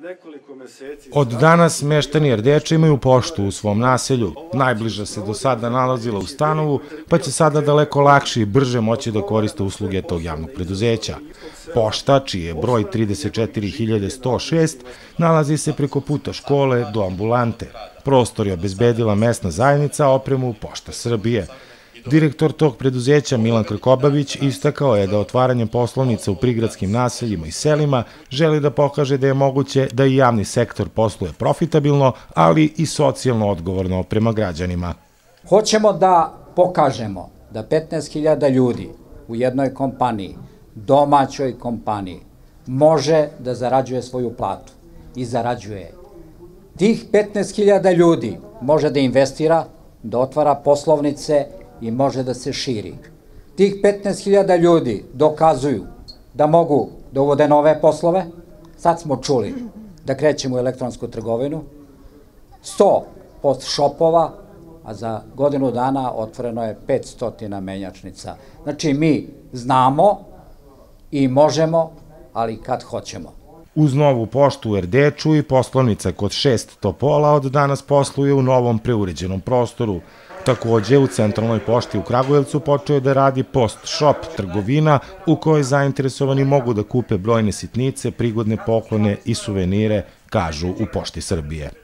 Od danas meštani Erdeča imaju poštu u svom naselju. Najbliža se do sada nalazila u Stanovu, pa će sada daleko lakše i brže moći da koriste usluge tog javnog preduzeća. Pošta, čiji je broj 34.106, nalazi se preko puta škole do ambulante. Prostor je obezbedila mesna zajednica, opremu Pošta Srbije. Direktor tog preduzeća Milan Krkobabić istakao je da otvaranjem poslovnica u prigradskim naseljima i selima želi da pokaže da je moguće da i javni sektor posluje profitabilno, ali i socijalno odgovorno prema građanima. Hoćemo da pokažemo da 15.000 ljudi u jednoj kompaniji, domaćoj kompaniji, može da zarađuje svoju platu i zarađuje. Tih 15.000 ljudi može da investira, da otvara poslovnice i može da se širi. Tih 15.000 ljudi dokazuju da mogu da uvode nove poslove. Sad smo čuli da krećemo u elektronsku trgovinu, 100 post shopova, a za godinu dana otvoreno je 500 menjačnica. Znači, mi znamo i možemo, ali kad hoćemo. Uz novu poštu u Erdeču i poslovnica kod 6 Topola od danas posluje u novom preuređenom prostoru. Takođe, u centralnoj pošti u Kragujevcu počeo je da radi post shop trgovina u kojoj zainteresovani mogu da kupe brojne sitnice, prigodne poklone i suvenire, kažu u Pošti Srbije.